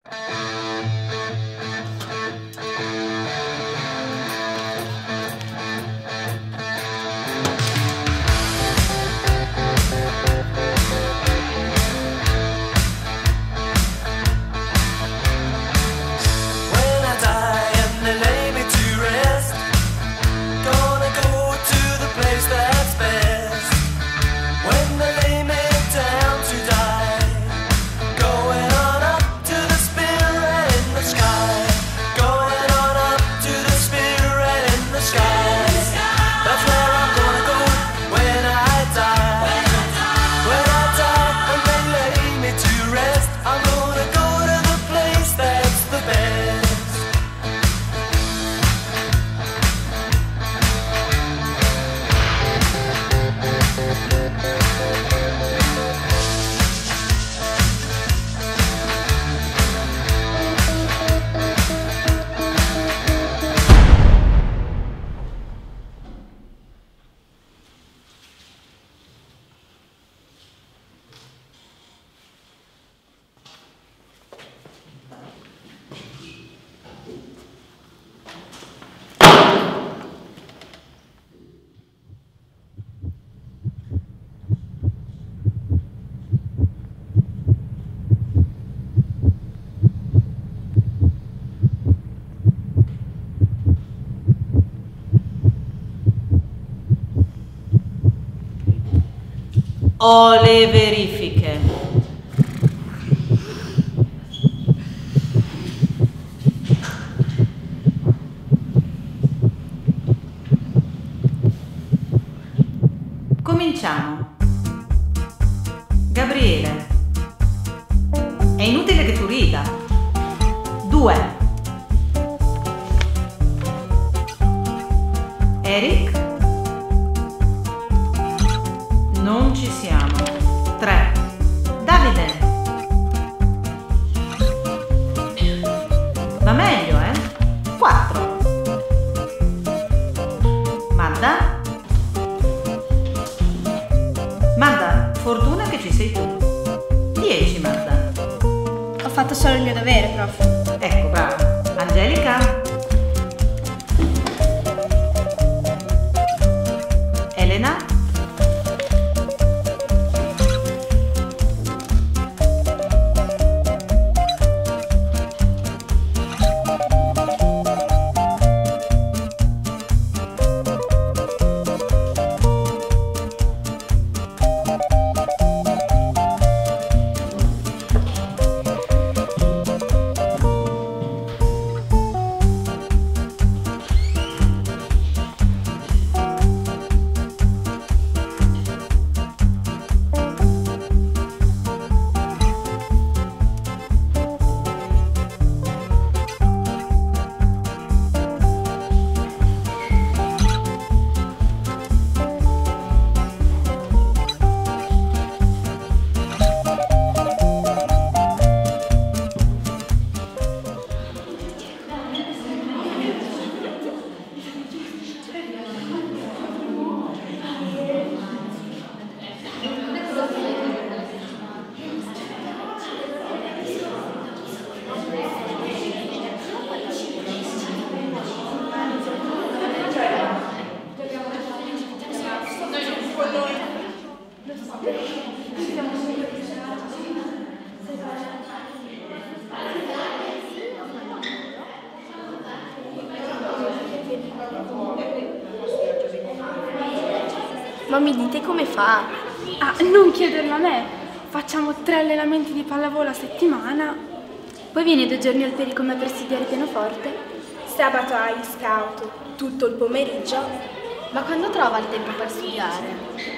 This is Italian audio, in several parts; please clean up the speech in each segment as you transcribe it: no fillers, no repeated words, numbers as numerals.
Ho le verifiche. Cominciamo. Gabriele, è inutile che tu rida. 2. Eric? Non ci siamo. 3. Davide. Va meglio, 4. Madda? Madda, fortuna che ci sei tu. 10, Madda. Ho fatto solo il mio dovere, prof. Ecco, brava. Angelica? Elena? Ma mi dite come fa? Ah, non chiederlo a me. Facciamo 3 allenamenti di pallavolo a settimana. Poi vieni 2 giorni al Peri con me per studiare pianoforte. Sabato hai scout tutto il pomeriggio. Ma quando trova il tempo per studiare?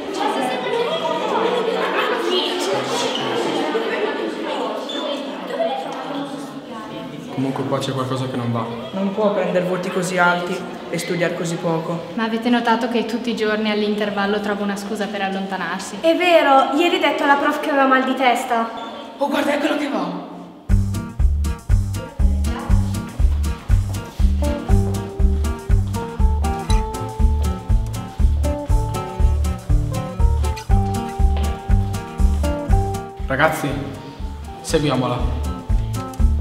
Comunque qua c'è qualcosa che non va. Non può prendere voti così alti e studiare così poco. Ma avete notato che tutti i giorni all'intervallo trova una scusa per allontanarsi? È vero, ieri hai detto alla prof che aveva mal di testa. Oh, guarda, eccolo che va! Ragazzi, seguiamola.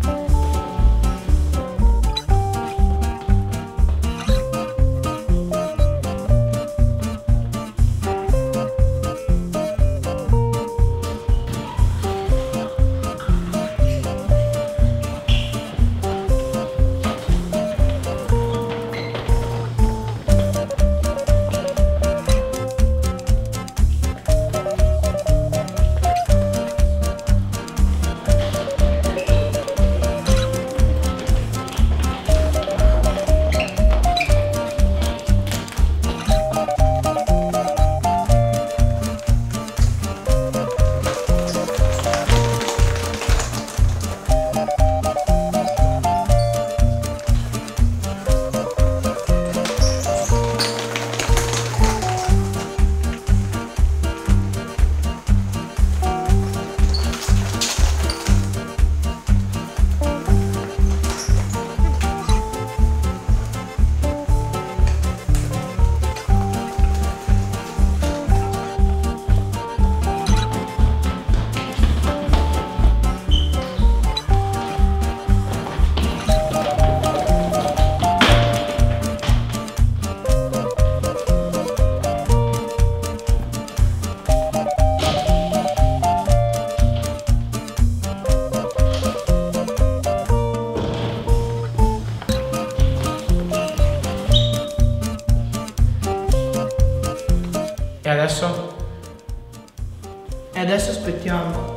adesso? E adesso aspettiamo.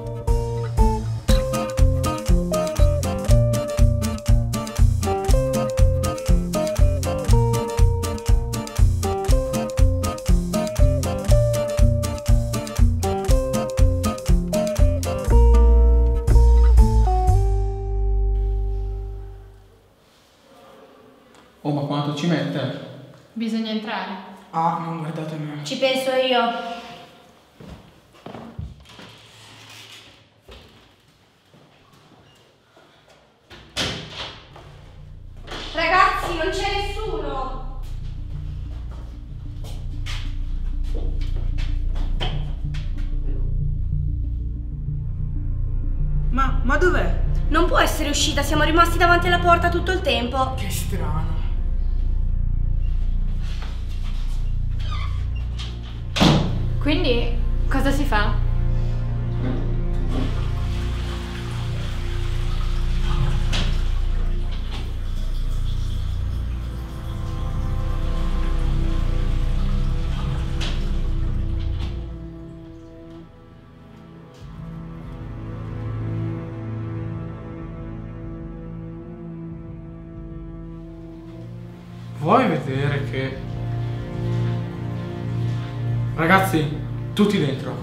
Oh, ma quanto ci mette? Bisogna entrare. Ah, non guardate me. Ci penso io. Ragazzi, non c'è nessuno. Ma dov'è? Non può essere uscita, siamo rimasti davanti alla porta tutto il tempo. Che strano. Quindi, cosa si fa? Vuoi vedere che... Ragazzi, tutti dentro.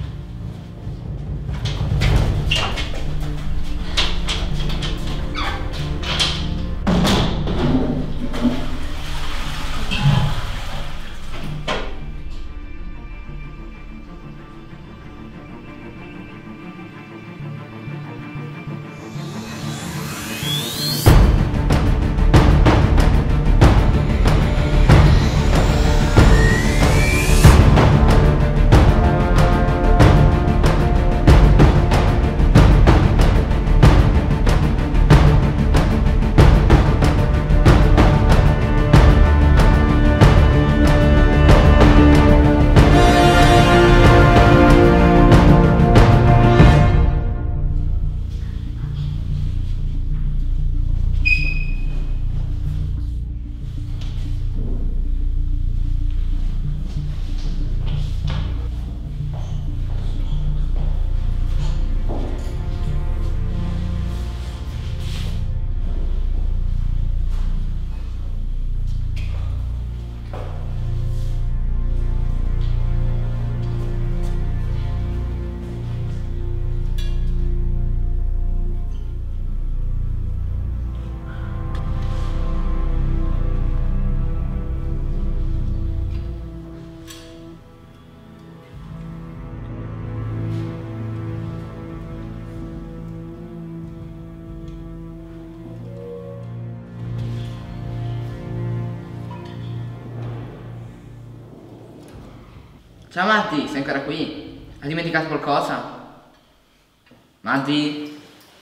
Ciao Matti, sei ancora qui? Hai dimenticato qualcosa? Matti?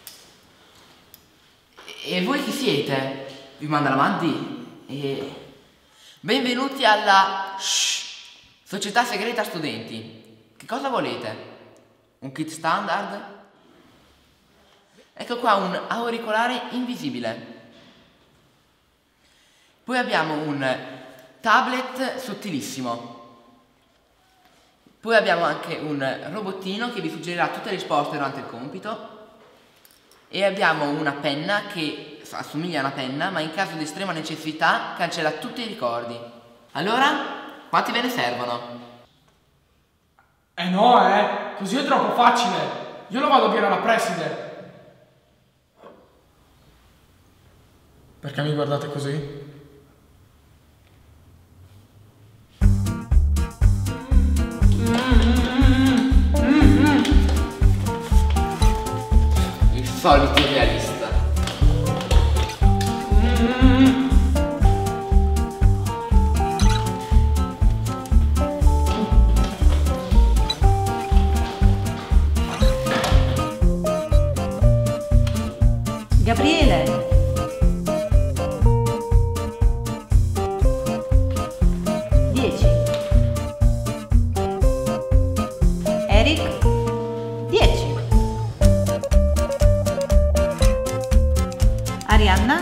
E voi chi siete? Vi manda la Matti? Benvenuti alla Società Segreta Studenti. Che cosa volete? Un kit standard? Ecco qua un auricolare invisibile. Poi abbiamo un tablet sottilissimo. Poi abbiamo anche un robottino che vi suggerirà tutte le risposte durante il compito. E abbiamo una penna che assomiglia a una penna, ma in caso di estrema necessità cancella tutti i ricordi. Allora, quanti ve ne servono? No, così è troppo facile. Io lo vado a dire alla preside. Perché mi guardate così? Il solito realista. Gabriele. Eric, 10. Arianna,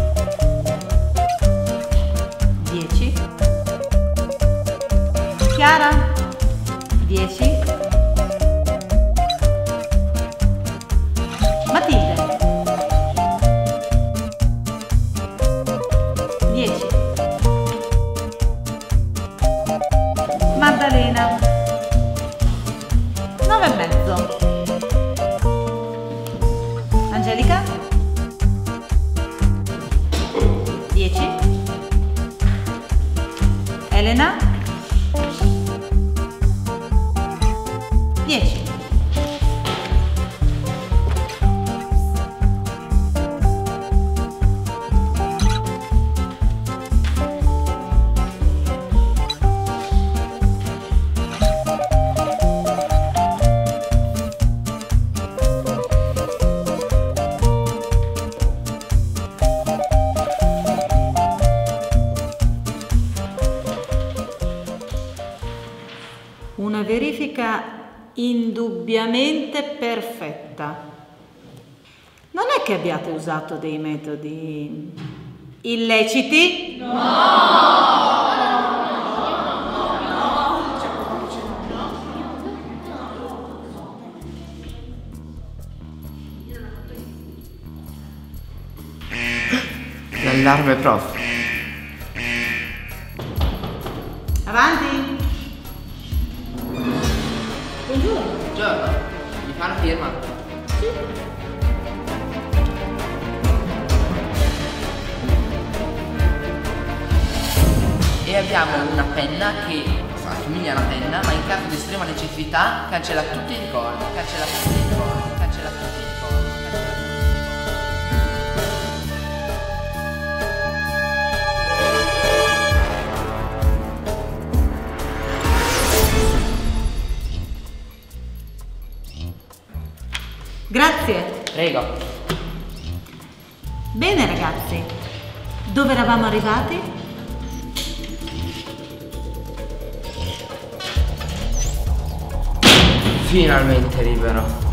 10. Chiara, Chiara? 10. Matilde? 10. Maddalena? 9 e mezzo. Angelica? 10. Elena? 10. Una verifica indubbiamente perfetta. Non è che abbiate usato dei metodi illeciti? L'allarme prof. Avanti. Buongiorno, mi fa una firma? Sì. E abbiamo una penna che assomiglia a una penna, ma in caso di estrema necessità cancella tutti i ricordi, cancella tutti i ricordi, cancella tutti i ricordi, cancella tutti i ricordi. Grazie. Prego. Bene ragazzi, dove eravamo arrivati? Finalmente libero.